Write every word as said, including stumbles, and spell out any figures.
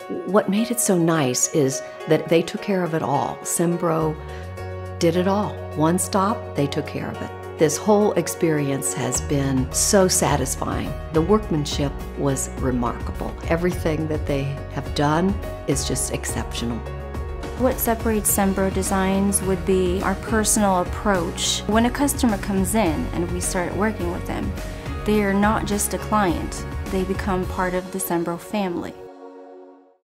What made it so nice is that they took care of it all. SemBro did it all. One stop, they took care of it. This whole experience has been so satisfying. The workmanship was remarkable. Everything that they have done is just exceptional. What separates SemBro Designs would be our personal approach. When a customer comes in and we start working with them, they are not just a client, they become part of the SemBro family.